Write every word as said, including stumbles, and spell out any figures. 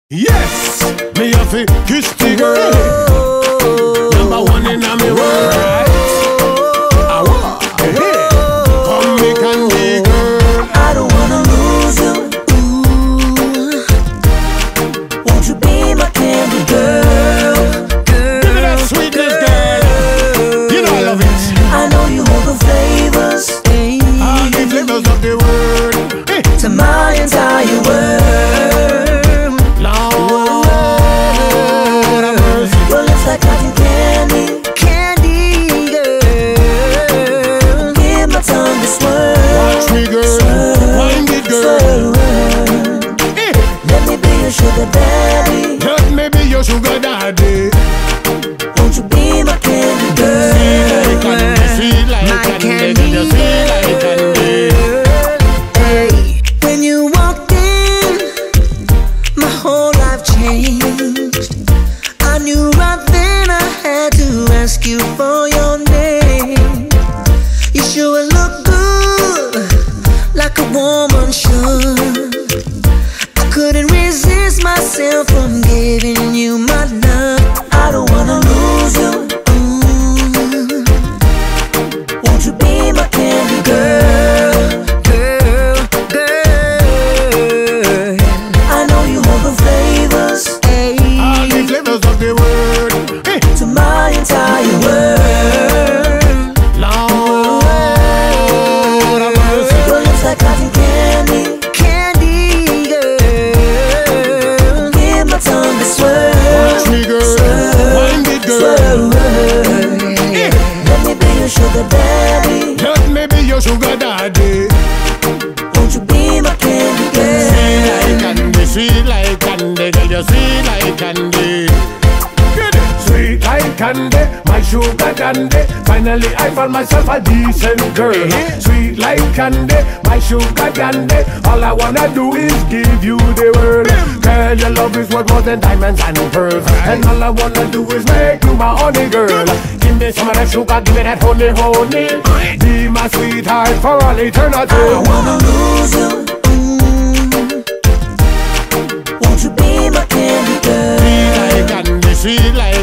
Yes, me have to kiss the girl. Number one in a me world, right? I want, hey, come me candy girl. I don't wanna lose you. Ooh, won't you be my candy girl? Girl, give me that sweetness, girl. You know I love it. I know you hold the flavors, hey, all the flavors of the world, hey, to my entire world. Like cotton candy, candy girl. Give my tongue to swerve. Watch me, girl. Wind it, girl. Eh. Let me be your sugar daddy. Let me be your sugar daddy. Won't you be my candy girl? Sweet like candy, sweet like my candy, candy sweet like candy. Hey, when you walked in, my whole life changed. I knew right then I had to ask you for your name. You sure look good, like a woman should. I couldn't resist myself from giving you my love. I don't wanna lose you. Ooh. Won't you be my candy girl? Girl, girl. I know you hold the flavors, hey, all the flavors of the world, hey, to my entire world. Lord have mercy. Your lips like cotton candy, candy girl. Give my tongue to swerve. Watch me, girl. Wind it, girl. Yeah. Let me be your sugar daddy. Let me be your sugar daddy. Won't you be my candy girl? Sweet like candy, sweet like candy, girl, you're sweet like candy. Get it? Sweet like candy, my sugar candy. Finally I found myself a decent girl. Sweet like candy, my sugar candy. All I wanna do is give you the world. Girl, your love is worth more than diamonds and pearls. And all I wanna do is make you my honey girl. Give me some of that sugar, give me that honey, honey. Be my sweetheart for all eternity. I don't wanna lose you. Ooh. Won't you be my candy girl? Sweet like candy, sweet like